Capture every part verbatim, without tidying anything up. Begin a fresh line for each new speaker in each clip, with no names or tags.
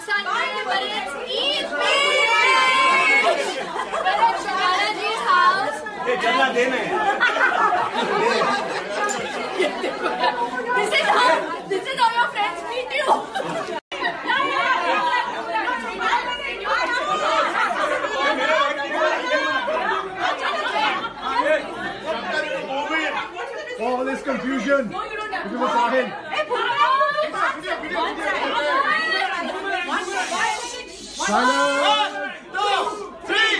Sunday, but it's Eid Biryani. We're at Shabana ji's house.
ये जल्ला देना है.
This is how this is how your friends meet you.
All this confusion.
No, you don't have.
Give us Sahil. Silence. One, two, three.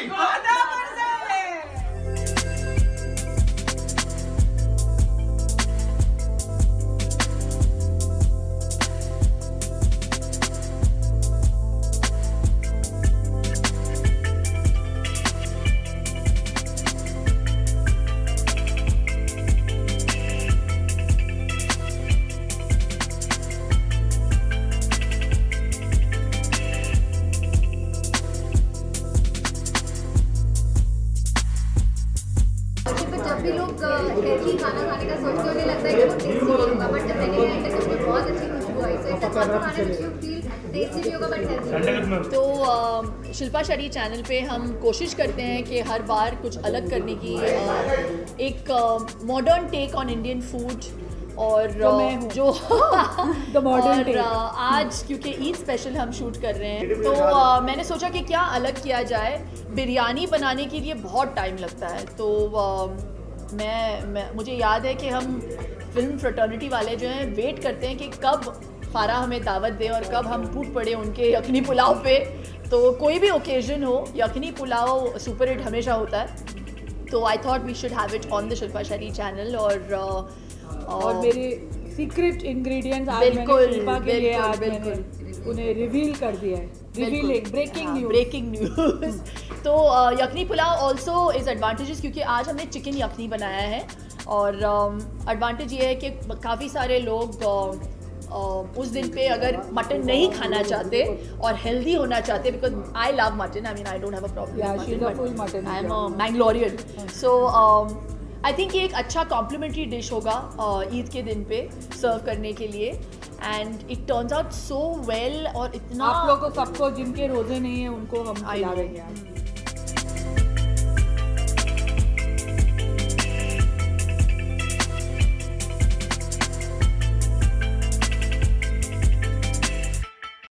जब भी लोग healthy खाना खाने का सोचते हैं लगता है कि वो टेस्टी नहीं होगा, बट सेकंड एंड तक उसमें बहुत अच्छी खुशबू आई, सो इट्स खाना व्हिच यू फील टेस्टी भी होगा बट हेल्दी।
तो uh, शिल्पा शेट्टी चैनल पे हम कोशिश करते हैं कि हर बार कुछ अलग करने की, uh, एक modern tech on Indian food और uh, जो और uh, आज क्योंकि ईद स्पेशल हम शूट कर रहे हैं तो uh, मैंने सोचा कि क्या अलग किया जाए। बिरयानी बनाने के लिए बहुत टाइम लगता है, तो uh, मैं, मैं मुझे याद है कि हम फिल्म फ्रेटर्निटी वाले जो हैं वेट करते हैं कि कब फारा हमें दावत दे और कब हम टूट पड़े उनके यखनी पुलाव पे। तो कोई भी ओकेजन हो, यखनी पुलाव सुपर हिट हमेशा होता है, तो I thought we should have it on the Shilpa Shetty channel. और uh,
और मेरे सीक्रेट इंग्रेडिएंट्स आज
बिल्कुल,
मैंने शिल्पा के लिए आज
बिल्कुल,
मैंने उन्हें रिवील कर दिया है। Revealing, breaking news,
breaking news. तो yakhni pulao also is advantages क्योंकि आज हमने चिकन यखनी बनाया है और एडवांटेज ये है कि काफ़ी सारे लोग uh, uh, उस दिन पे अगर मटन नहीं खाना चाहते और हेल्दी होना चाहते, because I love mutton, I mean I don't have a problem, I am a Mangalorean, so I think ये एक अच्छा कॉम्प्लीमेंट्री डिश होगा ईद uh, के दिन पे सर्व करने के लिए, and it turns out so well. और इतना
आप लोगों को सबको जिनके रोजे नहीं है उनको हम खिला देंगे।